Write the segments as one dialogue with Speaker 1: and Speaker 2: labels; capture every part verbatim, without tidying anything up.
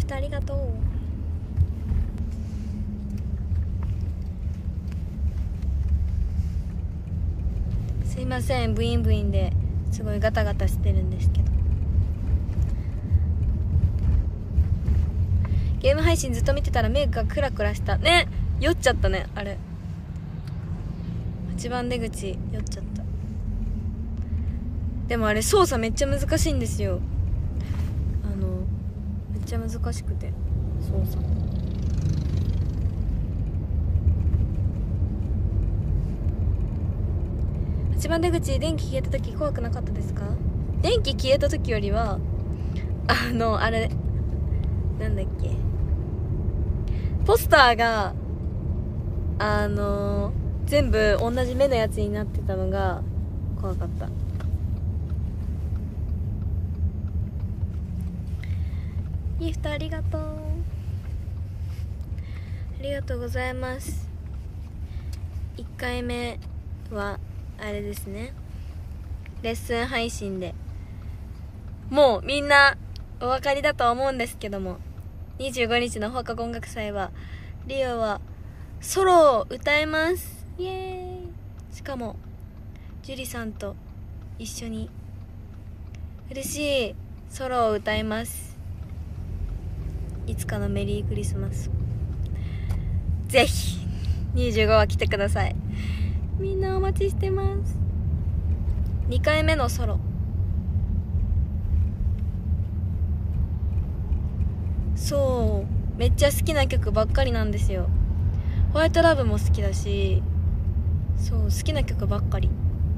Speaker 1: フトありがとう。すいません、ブインブインですごいガタガタしてるんですけど。ゲーム配信ずっと見てたら目がクラクラしたね。酔っちゃったね、あれ。はちばん出口酔っちゃった。でもあれ操作めっちゃ難しいんですよ。あのめっちゃ難しくて操作。はちばん出口電気消えた時怖くなかったですか？電気消えた時よりはあのあれなんだっけ、ポスターがあの全部同じ目のやつになってたのが怖かった。ギフトありがとう。ありがとうございます。いっかいめはあれですね、レッスン配信でもうみんなお分かりだと思うんですけども、にじゅうごにちの放課後音楽祭はリオはソロを歌います。イエーイ。しかもジュリさんと一緒に嬉しいソロを歌います。いつかのメリークリスマス、ぜひにじゅうごは来てください。みんなお待ちしてます。にかいめのソロ、そうめっちゃ好きな曲ばっかりなんですよ。ホワイトラブも好きだし、そう好きな曲ばっかり。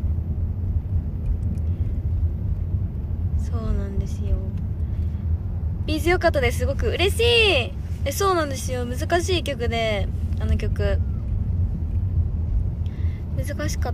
Speaker 1: そうなんですよ。ビーズ良かったです。すごく嬉しい。えそうなんですよ、難しい曲で、あの曲難しかった。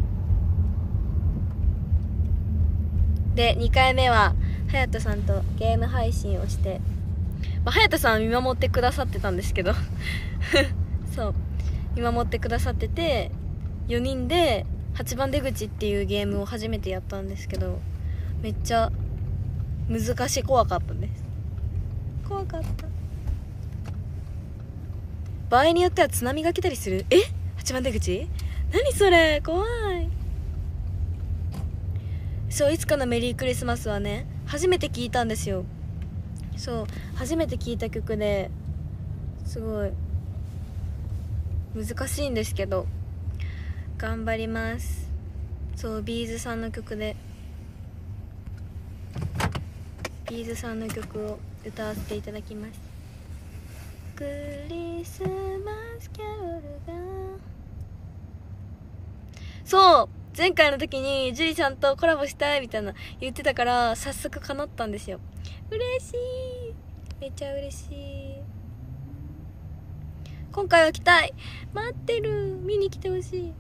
Speaker 1: でにかいめははやとさんとゲーム配信をして、まあ、はやとさんは見守ってくださってたんですけどそう見守ってくださってて、よにんではちばん出口っていうゲームを初めてやったんですけど、めっちゃ難しい、怖かったです。怖かった。場合によっては津波が来たりする。えはちばん出口何それ、怖い。そういつかのメリークリスマスはね初めて聞いたんですよ。そう初めて聞いた曲ですごい難しいんですけど頑張ります。そうビーズさんの曲で、ビーズさんの曲を歌わせていただきます。クリスマスキャロルが、そう前回の時にジュリちゃんとコラボしたいみたいな言ってたから、早速叶ったんですよ。嬉しい、めっちゃ嬉しい。今回は来たい、待ってる、見に来てほしい。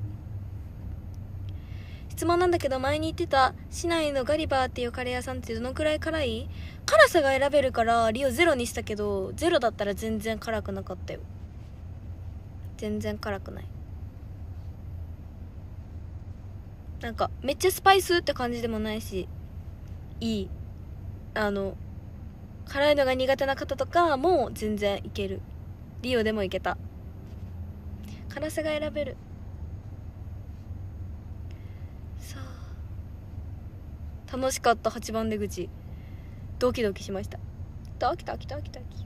Speaker 1: 質問なんだけど、前に言ってた市内のガリバーっていうカレー屋さんってどのくらい辛い？辛さが選べるからリオゼロにしたけど、ゼロだったら全然辛くなかったよ。全然辛くない。なんかめっちゃスパイスって感じでもないし、いい。あの辛いのが苦手な方とかも全然いける。リオでもいけた。辛さが選べる。さあ楽しかった。はちばん出口ドキドキしました。ドキドキドキドキ。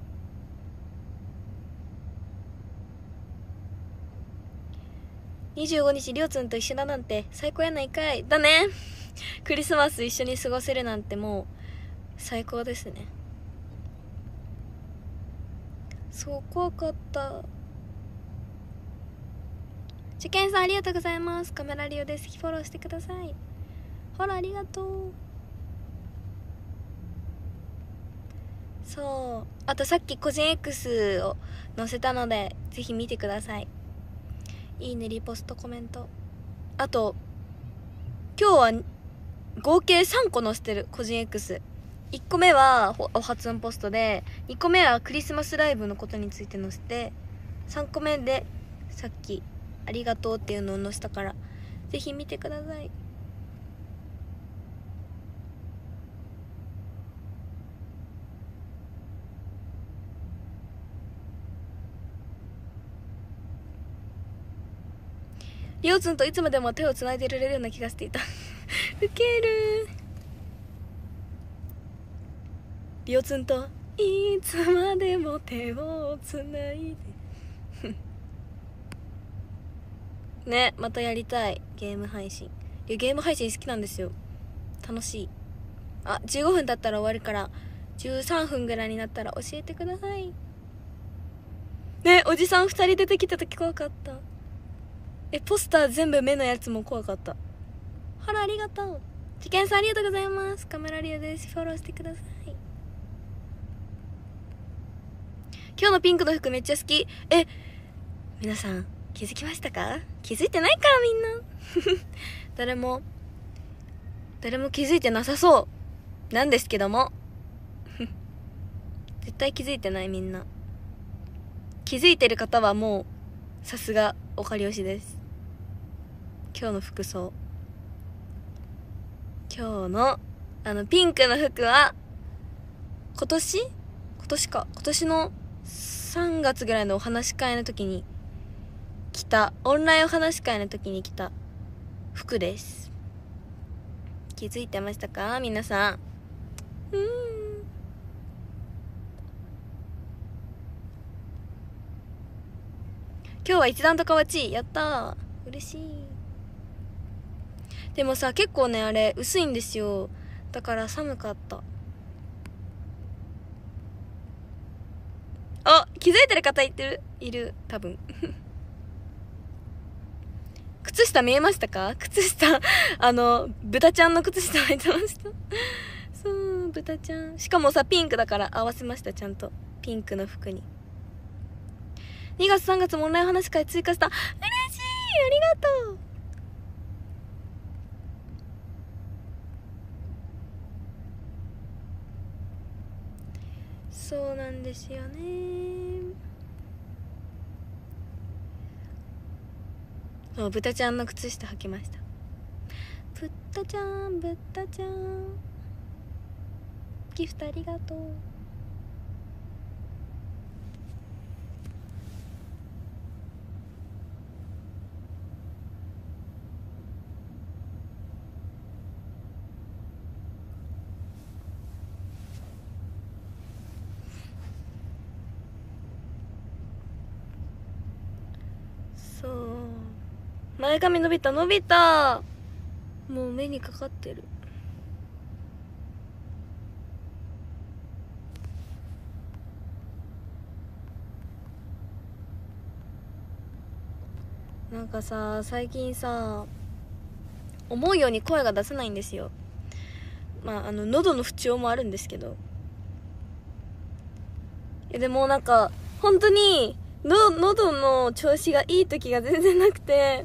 Speaker 1: にじゅうごにちりょうつんと一緒だなんて最高やないかい。だねクリスマス一緒に過ごせるなんてもう最高ですね。そう怖かった。受験さんありがとうございます。カメラリオです。フォローしてください。フォローありがとう。そうあとさっき個人 X を載せたのでぜひ見てください。いいね、リポスト、コメント。あと今日は合計さんこ載せてる。個人 X いっこめはお発音ポストで、にこめはクリスマスライブのことについて載せて、さんこめでさっきありがとうっていうのを載せたからぜひ見てください。 リオツンといつまでも手をつないでいられるような気がしていたウケる。リオツンといつまでも手をつないでね、またやりたいゲーム配信。いやゲーム配信好きなんですよ、楽しい。あ、じゅうごふん経ったら終わるからじゅうさんぷんぐらいになったら教えてくださいね。おじさんふたり出てきた時怖かった。え、ポスター全部目のやつも怖かった。ほら、ありがとう。チキンさんありがとうございます。カメラリオです。フォローしてください。今日のピンクの服めっちゃ好き。え、皆さん気づきましたか？気づいてないかみんな誰も誰も気づいてなさそうなんですけども絶対気づいてない。みんな気づいてる方はもうさすがおかり推しです。今日の服装、今日のあのピンクの服は今年今年か今年のさんがつぐらいのお話し会の時に着た、オンラインお話し会の時に着た服です。気づいてましたか皆さん。うーん、今日は一段とかわちい。やったー、嬉しい。でもさ、結構ねあれ薄いんですよ、だから寒かった。あ、気づいてる方いてるいる多分靴下見えましたか？靴下あの豚ちゃんの靴下履いてましたそう豚ちゃん、しかもさピンクだから合わせました、ちゃんとピンクの服に。にがつさんがつもオンライン話し会追加した。嬉しい、ありがとう。そうなんですよね。そう、豚ちゃんの靴下履きました。豚ちゃん、豚ちゃん、ギフトありがとう。そう、前髪伸びた伸びた、もう目にかかってる。なんかさ、最近さ思うように声が出せないんですよ。まああの喉の不調もあるんですけど、いやでもなんか本当にの喉の調子がいい時が全然なくて、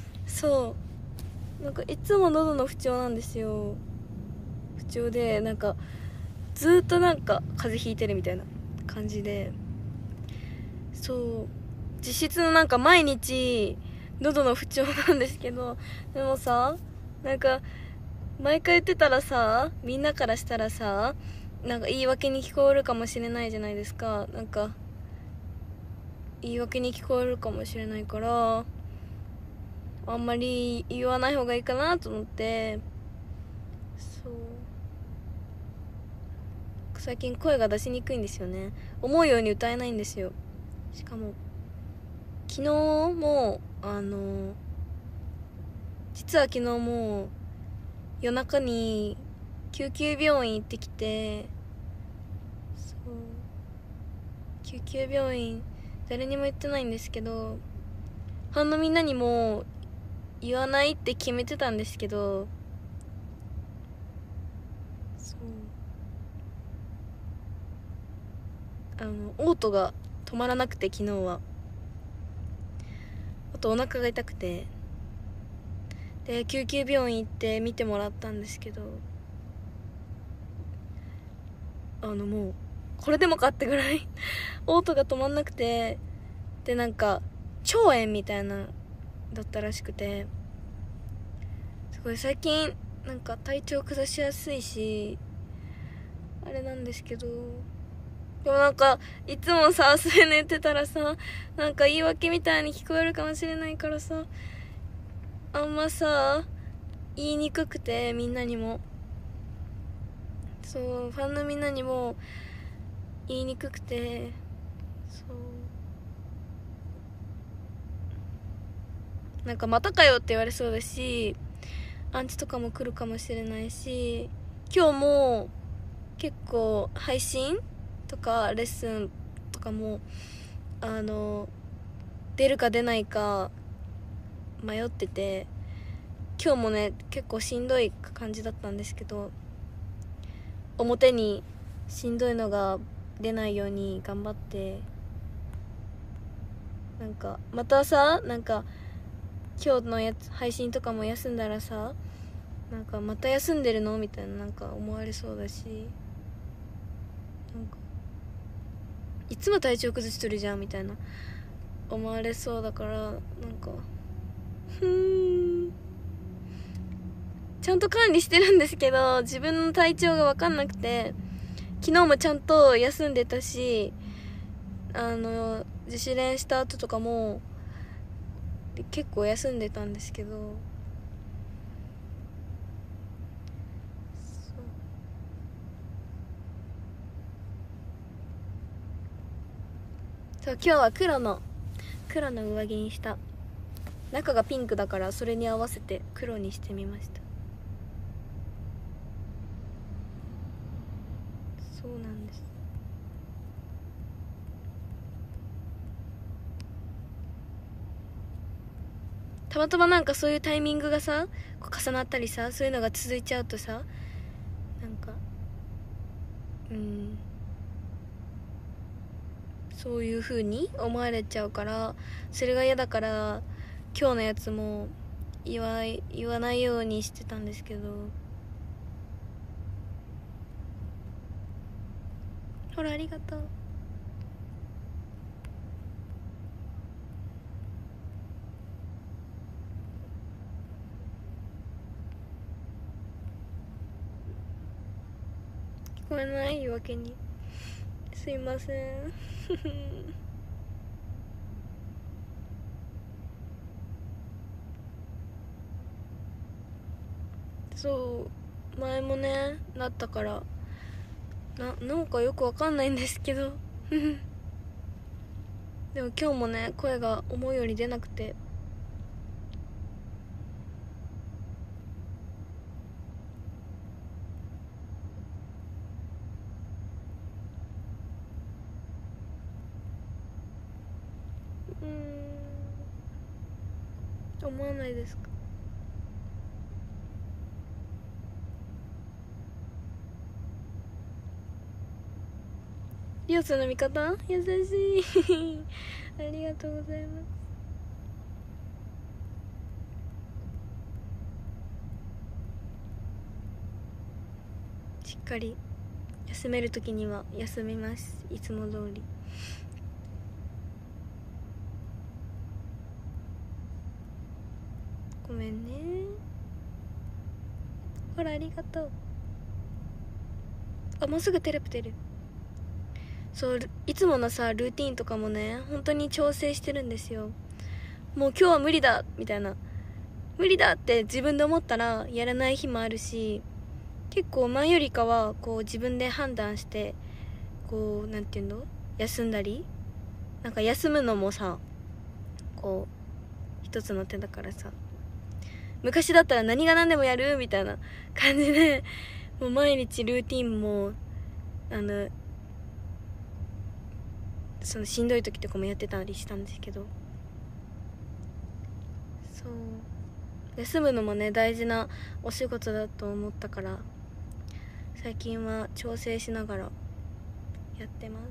Speaker 1: そうなんかいつも喉の不調なんですよ。不調でなんかずーっとなんか風邪ひいてるみたいな感じで、そう実質のなんか毎日喉の不調なんですけど、でもさなんか毎回言ってたらさ、みんなからしたらさなんか言い訳に聞こえるかもしれないじゃないですか。なんか言い訳に聞こえるかもしれないからあんまり言わない方がいいかなと思って、そう最近声が出しにくいんですよね。思うように歌えないんですよ。しかも昨日もあの実は昨日も夜中に救急病院行ってきて、そう救急病院誰にも言ってないんですけど、ファンのみんなにも言わないって決めてたんですけど、そうあの嘔吐が止まらなくて、昨日はあとお腹が痛くて、で救急病院行って見てもらったんですけど、あのもうこれでもかってぐらい嘔吐が止まんなくて、でなんか腸炎みたいなだったらしくて、すごい最近なんか体調崩しやすいしあれなんですけど、でもなんかいつもさそれ寝てたらさなんか言い訳みたいに聞こえるかもしれないからさ、 あんまさ言いにくくて、みんなにも、そうファンのみんなにも言いにくくて、そうなんかまたかよって言われそうだし、アンチとかも来るかもしれないし、今日も結構配信とかレッスンとかもあの出るか出ないか迷ってて、今日もね結構しんどい感じだったんですけど、表にしんどいのが出ないように頑張って、なんかまたさ、なんか今日のやつ配信とかも休んだらさ、なんかまた休んでるのみたいな、なんか思われそうだし、なんかいつも体調崩しとるじゃんみたいな思われそうだから、なんかふーんちゃんと管理してるんですけど、自分の体調が分かんなくて、昨日もちゃんと休んでたし、あの自主練した後とかも結構休んでたんですけど、そう今日は黒の黒の上着にした。中がピンクだからそれに合わせて黒にしてみました。そうなんです。たまたまなんかそういうタイミングがさこう重なったりさ、そういうのが続いちゃうとさ、なんかうんそういう風に思われちゃうから、それが嫌だから今日のやつも言わ言わないようにしてたんですけど、ほらありがとう。聞こえない言い訳にすいませんそう前もねなったからななんかよくわかんないんですけどでも今日もね声が思うように出なくて、うーん思わないですか？リオスの味方優しいありがとうございます。しっかり休めるときには休みます、いつも通り。ごめんね。ほらありがとう。あもうすぐテレプテル。そういつものさルーティンとかもね本当に調整してるんですよ。もう今日は無理だみたいな、無理だって自分で思ったらやらない日もあるし、結構前よりかはこう自分で判断してこうなんていうの休んだり、なんか休むのもさこう一つの手だからさ、昔だったら何が何でもやるみたいな感じでもう毎日ルーティンもあのそのしんどい時とかもやってたりしたんですけど、そう休むのもね大事なお仕事だと思ったから最近は調整しながらやってます。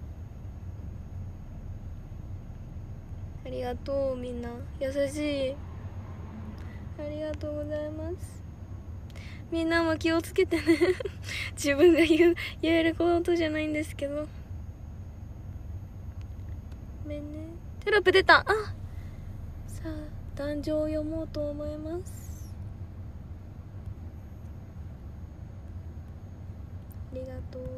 Speaker 1: ありがとうみんな優しい、ありがとうございます。みんなも気をつけてね自分が言う言えることじゃないんですけど、ごめんね。テロップ出た。あさあ壇上を読もうと思います。ありがとう。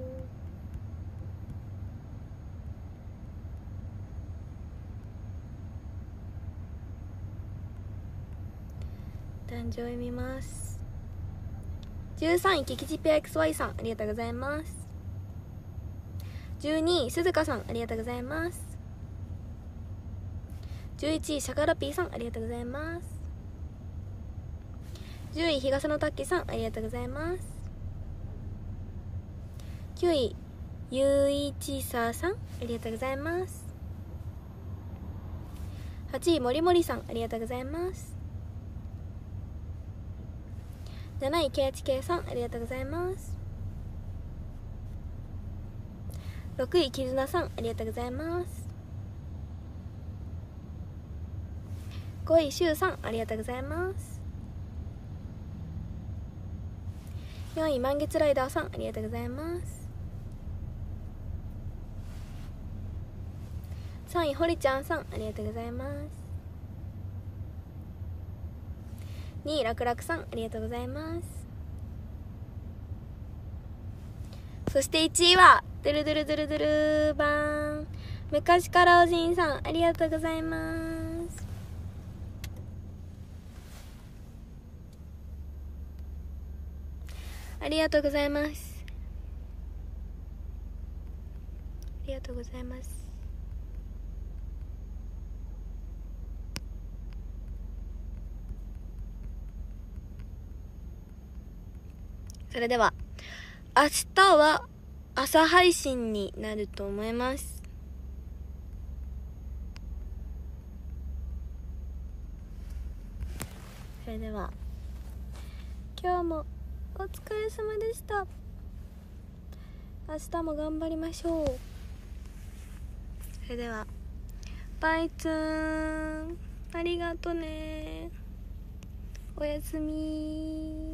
Speaker 1: 誕生日見ます。じゅうさんいキキチピア エックスワイ さん、ありがとうございます。じゅうにい鈴鹿さん、ありがとうございます。じゅういちいシャカラピーさん、ありがとうございます。じゅうい日傘のタッキーさん、ありがとうございます。きゅういゆういちささん、ありがとうございます。はちいもりもりさん、ありがとうございます。なないケイエイチケーさん、ありがとうございます。ろくいきずなさん、ありがとうございます。ごいしゅうさん、ありがとうございます。よんい満月ライダーさん、ありがとうございます。さんいほりちゃんさん、ありがとうございます。にいらくらくさん、ありがとうございます。そしていちいはドゥルドゥルドゥルドゥルバーン、昔からおじんさん、ありがとうございます。ありがとうございます。ありがとうございます。それでは明日は朝配信になると思います。それでは今日もお疲れ様でした。明日も頑張りましょう。それではバイツーン、ありがとね、おやすみ。